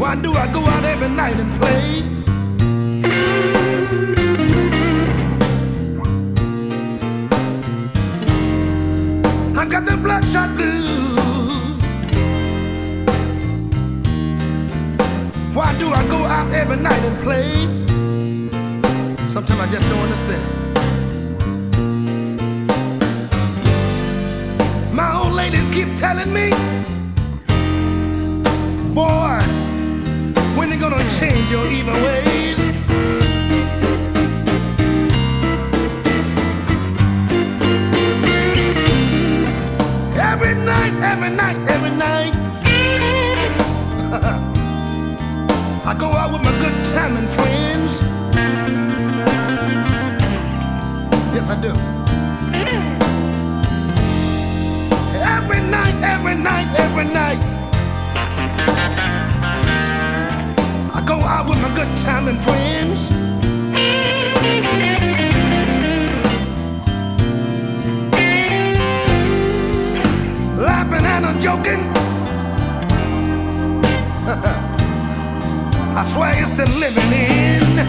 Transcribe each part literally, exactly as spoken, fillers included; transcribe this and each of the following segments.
Why do I go out every night and play? I got the bloodshot blues. Why do I go out every night and play? Sometimes I just don't understand. My old lady keep telling me, boy, when you gonna change your evil ways? Every night, every night, every night I go out with my good time and friends. Yes, I do. Every night, every night, every night I go out with my good time and friends. Laughing and a joking. I swear it's the living in.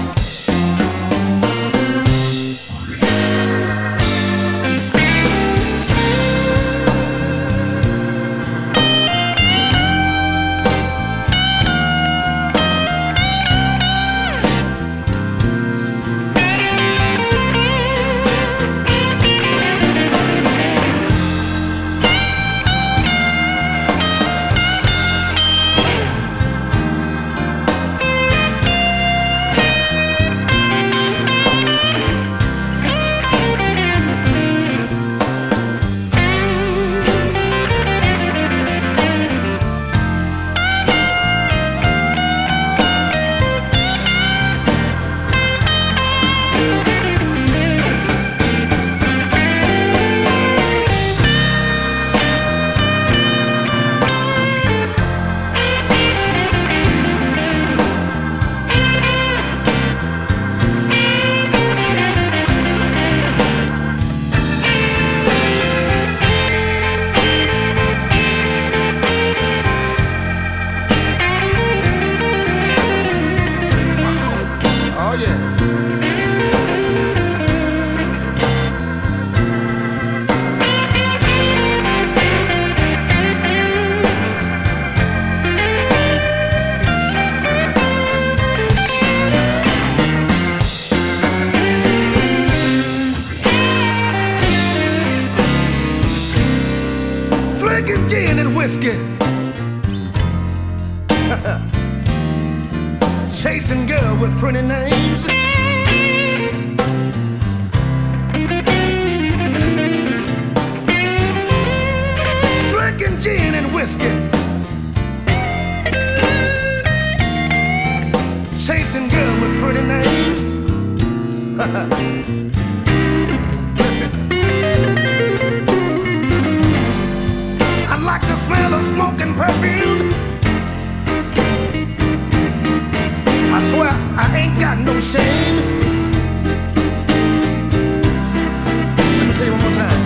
Drinking gin and whiskey, chasing girls with pretty names, drinking gin and whiskey, chasing girls with pretty names. Listen, I like the smell of smoke and perfume. I swear I ain't got no shame. Let me tell you one more time.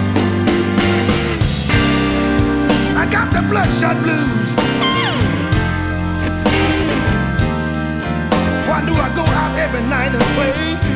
I got the bloodshot blues. Why do I go out every night and play?